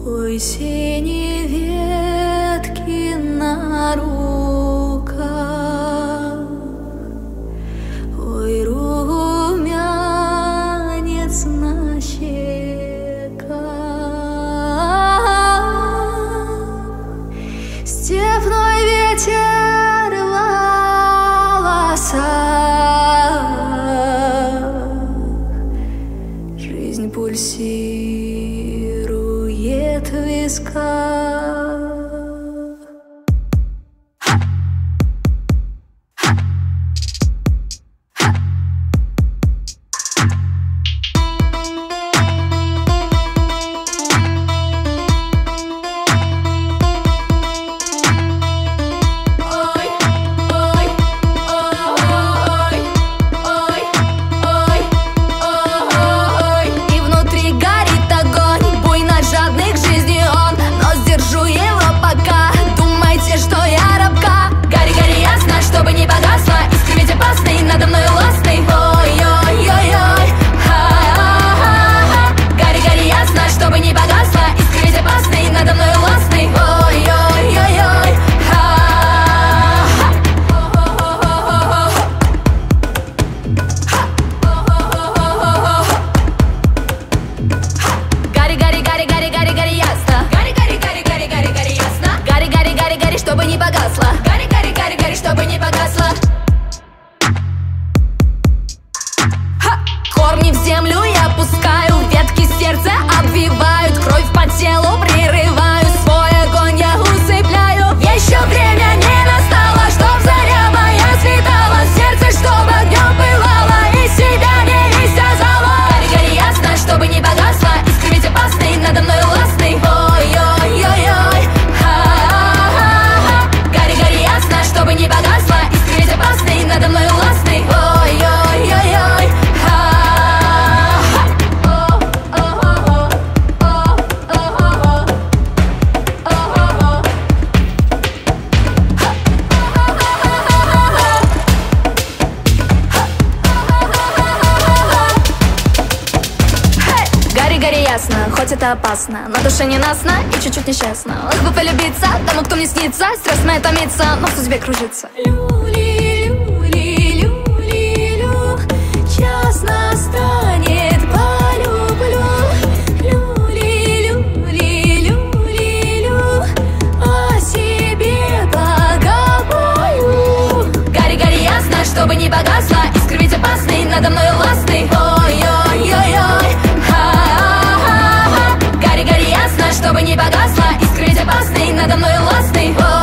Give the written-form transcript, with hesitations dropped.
Ой, синие ветки на руках, ой, румянец на щеках, степной ветер в волосах, жизнь пульсирует в висках. Чтобы не погасло, гори, гори, гори, гори, чтобы не погасло. Корни в землю я пускаю, ветки сердца обвивают, кровь по телу прерываю, свой огонь я усыпляю. Еще время не настало, чтоб заря моя светала, сердце, чтоб огнем пылало и себя не истязало. Гори, гори ясно, чтобы не погасло, искры ведь опасный, надо мной властный. Ой-ой-ой-ой, чтобы не погасла, искры ведь опасный, надо мной властный. Ой-ой-ой-ой, гори, гори ясно, хоть это опасно, на душе ненастно и чуть-чуть несчастно. Ох бы полюбиться тому, кто мне снится, страсть моя томится, но в судьбе кружится. Люли-люли-люли-лю, час настанет, полюблю. Люли-люли-люли-лю, о себе погобою. Гори, гори ясно, чтобы не погасла, искры ведь опасный, надо мной властный. Ой-ой-ой-ой, гори, гори ясно, чтобы не погасла, искры ведь опасный, надо мной властный.